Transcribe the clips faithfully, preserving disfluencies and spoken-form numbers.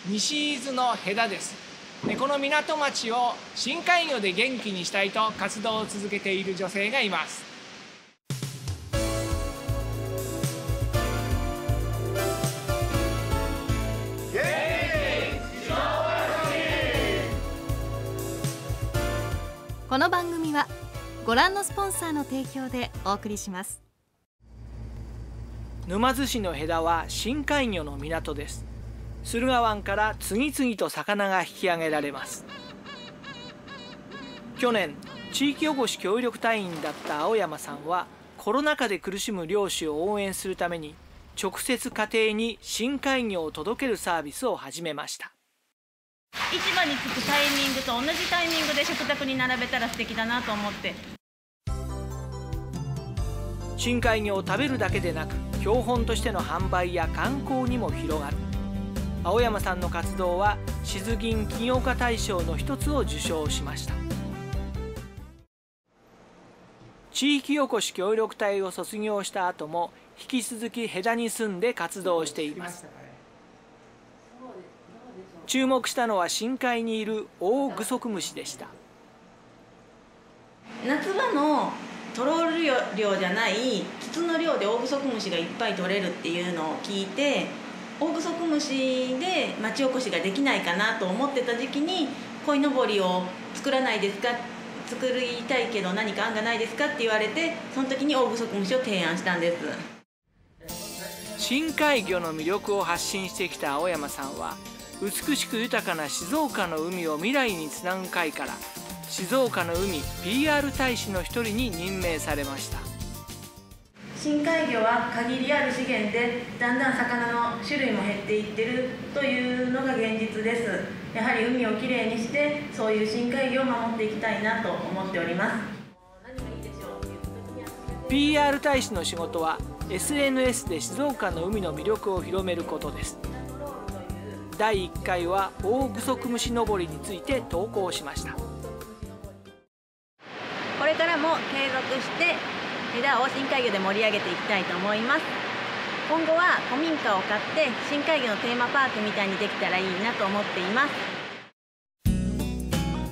西伊豆の戸田です。でこの港町を深海魚で元気にしたいと活動を続けている女性がいます。 この番組はご覧のスポンサーの提供でお送りします。 沼津市の戸田は深海魚の港です。駿河湾から次々と魚が引き上げられます。去年地域おこし協力隊員だった青山さんはコロナ禍で苦しむ漁師を応援するために直接家庭に深海魚を届けるサービスを始めました。 市場に着くタイミングと同じタイミングで食卓に並べたら素敵だなと思って。 深海魚を食べるだけでなく標本としての販売や観光にも広がる。青山さんの活動は静銀起業家大賞の一つを受賞しました。地域おこし協力隊を卒業した後も引き続き戸田に住んで活動しています。注目したのは深海にいるオオグソクムシでした。 夏場のトロール漁じゃない筒の漁でオオグソクムシがいっぱい取れるっていうのを聞いて、オオグソクムシで町おこしができないかなと思ってた時期に鯉のぼりを作らないですか、作りたいけど何か案がないですかって言われて、その時にオオグソクムシを提案したんです。 深海魚の魅力を発信してきた青山さんは美しく豊かな静岡の海を未来につなぐ会から静岡の海 ピーアール 大使の一人に任命されました。 深海魚は限りある資源でだんだん魚の種類も減っていってるというのが現実です。やはり海をきれいにしてそういう深海魚を守っていきたいなと思っております。 ピーアール 大使の仕事は エスエヌエス で静岡の海の魅力を広めることです。だいいっかいはオオグソクムシ登りについて投稿しました。 これからも継続して戸田を深海魚で盛り上げていきたいと思います。今後は古民家を買って深海魚のテーマパークみたいにできたらいいなと思っています。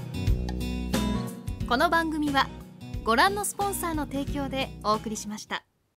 この番組はご覧のスポンサーの提供でお送りしました。